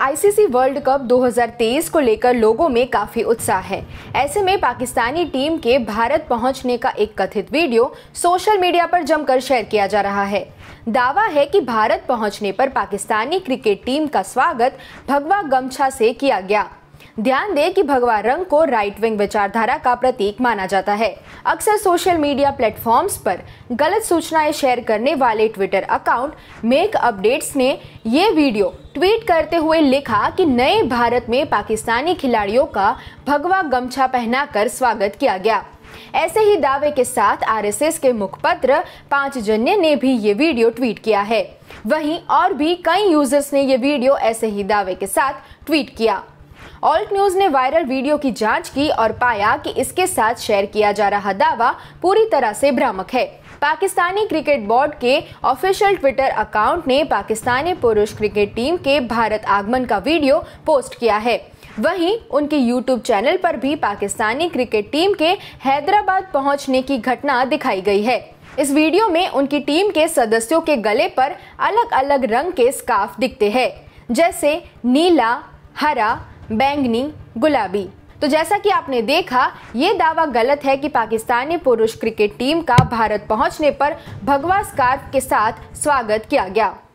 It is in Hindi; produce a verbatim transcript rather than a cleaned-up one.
आईसीसी वर्ल्ड कप दो हज़ार तेईस को लेकर लोगों में काफी उत्साह है। ऐसे में पाकिस्तानी टीम के भारत पहुंचने का एक कथित वीडियो सोशल मीडिया पर जमकर शेयर किया जा रहा है। दावा है कि भारत पहुंचने पर पाकिस्तानी क्रिकेट टीम का स्वागत भगवा गमछा से किया गया। ध्यान दें कि भगवा रंग को राइट विंग विचारधारा का प्रतीक माना जाता है। अक्सर सोशल मीडिया प्लेटफॉर्म्स पर गलत सूचनाएं शेयर करने वाले ट्विटर अकाउंट मेक अपडेट्स ने ये वीडियो ट्वीट करते हुए लिखा कि नए भारत में पाकिस्तानी खिलाड़ियों का भगवा गमछा पहनाकर स्वागत किया गया। ऐसे ही दावे के साथ आरएसएस के मुखपत्र पांचजन्य ने भी ये वीडियो ट्वीट किया है। वहीं और भी कई यूजर्स ने ये वीडियो ऐसे ही दावे के साथ ट्वीट किया। ऑल्ट न्यूज ने वायरल वीडियो की जांच की और पाया कि इसके साथ शेयर किया जा रहा दावा पूरी तरह से भ्रामक है। पाकिस्तानी क्रिकेट बोर्ड के ऑफिशियल ट्विटर अकाउंट ने पाकिस्तानी पुरुष क्रिकेट टीम के भारत आगमन का वीडियो पोस्ट किया है। वहीं उनके यूट्यूब चैनल पर भी पाकिस्तानी क्रिकेट टीम के हैदराबाद पहुंचने की घटना दिखाई गई है। इस वीडियो में उनकी टीम के सदस्यों के गले पर अलग अलग रंग के स्कार्फ दिखते हैं, जैसे नीला, हरा, बैंगनी, गुलाबी। तो जैसा कि आपने देखा, ये दावा गलत है कि पाकिस्तानी पुरुष क्रिकेट टीम का भारत पहुंचने पर भगवा स्कार्फ के साथ स्वागत किया गया।